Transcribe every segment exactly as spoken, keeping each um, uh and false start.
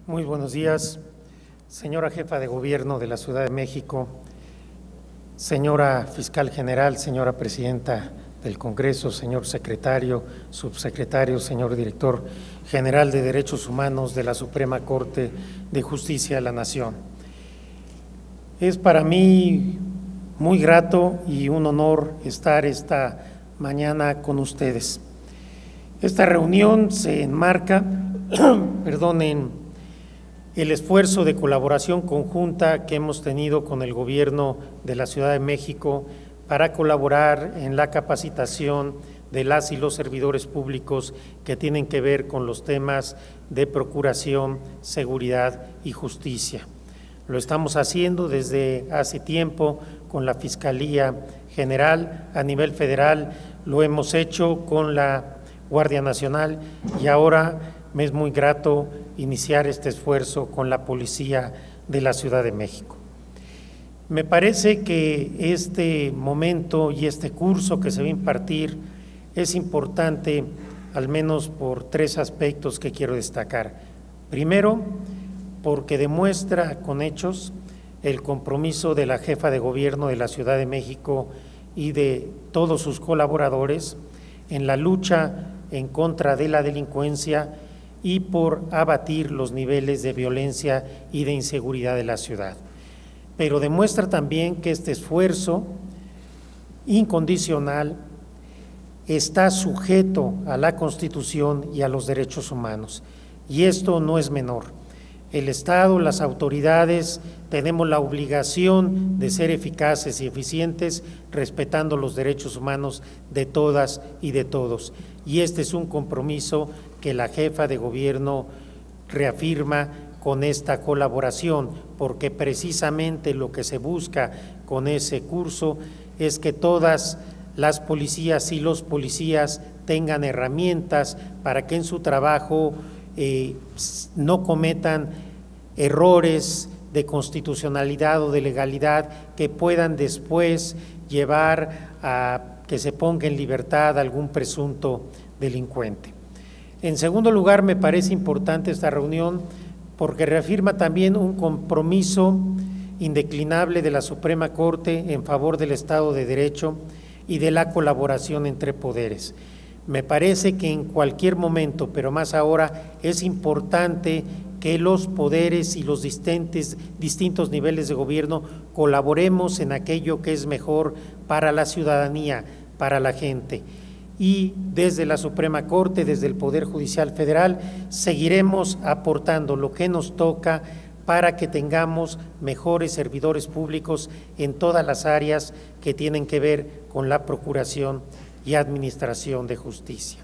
Muy buenos días, señora jefa de gobierno de la Ciudad de México, señora fiscal general, señora presidenta del Congreso, señor secretario, subsecretario, señor director general de Derechos Humanos de la Suprema Corte de Justicia de la Nación. Es para mí muy grato y un honor estar esta mañana con ustedes. Esta reunión se enmarca, perdón, en el esfuerzo de colaboración conjunta que hemos tenido con el Gobierno de la Ciudad de México para colaborar en la capacitación de las y los servidores públicos que tienen que ver con los temas de procuración, seguridad y justicia. Lo estamos haciendo desde hace tiempo con la Fiscalía General a nivel federal, lo hemos hecho con la Guardia Nacional y ahora me es muy grato iniciar este esfuerzo con la Policía de la Ciudad de México. Me parece que este momento y este curso que se va a impartir es importante, al menos por tres aspectos que quiero destacar. Primero, porque demuestra con hechos el compromiso de la jefa de gobierno de la Ciudad de México y de todos sus colaboradores en la lucha en contra de la delincuencia y por abatir los niveles de violencia y de inseguridad de la ciudad. Pero demuestra también que este esfuerzo incondicional está sujeto a la Constitución y a los derechos humanos. Y esto no es menor. El Estado, las autoridades, tenemos la obligación de ser eficaces y eficientes respetando los derechos humanos de todas y de todos. Y este es un compromiso que la jefa de gobierno reafirma con esta colaboración, porque precisamente lo que se busca con ese curso es que todas las policías y los policías tengan herramientas para que en su trabajo eh, no cometan errores de constitucionalidad o de legalidad que puedan después llevar a que se ponga en libertad algún presunto delincuente. En segundo lugar, me parece importante esta reunión porque reafirma también un compromiso indeclinable de la Suprema Corte en favor del Estado de Derecho y de la colaboración entre poderes. Me parece que en cualquier momento, pero más ahora, es importante que los poderes y los distintos, distintos niveles de gobierno colaboremos en aquello que es mejor para la ciudadanía, para la gente. Y desde la Suprema Corte, desde el Poder Judicial Federal, seguiremos aportando lo que nos toca para que tengamos mejores servidores públicos en todas las áreas que tienen que ver con la procuración y administración de justicia.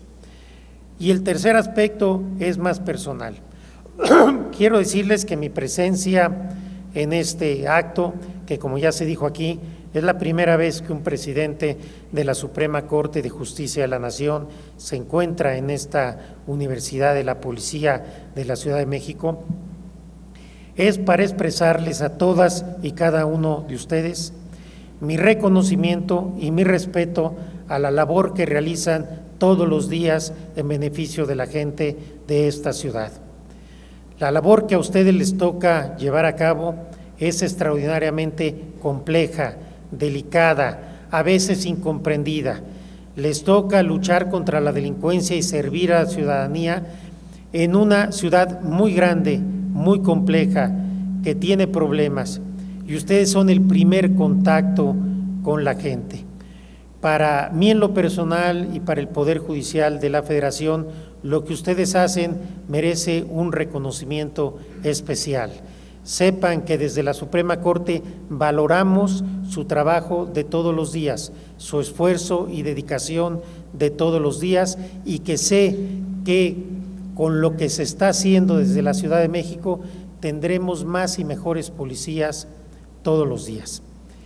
Y el tercer aspecto es más personal. Quiero decirles que mi presencia en este acto, que como ya se dijo aquí, es la primera vez que un presidente de la Suprema Corte de Justicia de la Nación se encuentra en esta Universidad de la Policía de la Ciudad de México, es para expresarles a todas y cada uno de ustedes mi reconocimiento y mi respeto a la labor que realizan todos los días en beneficio de la gente de esta ciudad. La labor que a ustedes les toca llevar a cabo es extraordinariamente compleja, delicada, a veces incomprendida. Les toca luchar contra la delincuencia y servir a la ciudadanía en una ciudad muy grande, muy compleja, que tiene problemas. Y ustedes son el primer contacto con la gente. Para mí en lo personal y para el Poder Judicial de la Federación, lo que ustedes hacen merece un reconocimiento especial. Sepan que desde la Suprema Corte valoramos su trabajo de todos los días, su esfuerzo y dedicación de todos los días, y que sé que con lo que se está haciendo desde la Ciudad de México tendremos más y mejores policías todos los días.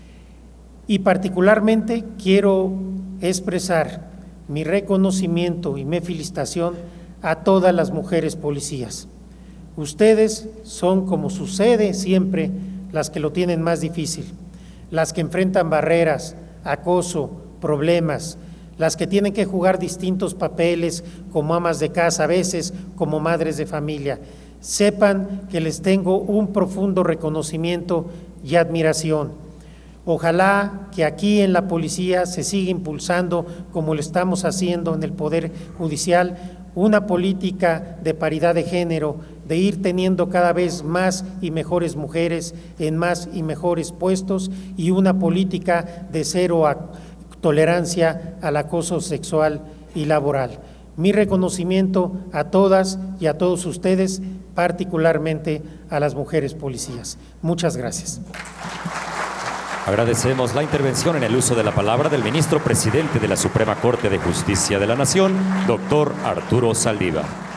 Y particularmente quiero expresar mi reconocimiento y mi felicitación a todas las mujeres policías. Ustedes son, como sucede siempre, las que lo tienen más difícil, las que enfrentan barreras, acoso, problemas, las que tienen que jugar distintos papeles como amas de casa, a veces como madres de familia. Sepan que les tengo un profundo reconocimiento y admiración. Ojalá que aquí en la policía se siga impulsando, como lo estamos haciendo en el Poder Judicial, una política de paridad de género, de ir teniendo cada vez más y mejores mujeres en más y mejores puestos, y una política de cero a tolerancia al acoso sexual y laboral. Mi reconocimiento a todas y a todos ustedes, particularmente a las mujeres policías. Muchas gracias. Agradecemos la intervención en el uso de la palabra del ministro presidente de la Suprema Corte de Justicia de la Nación, doctor Arturo Saldívar.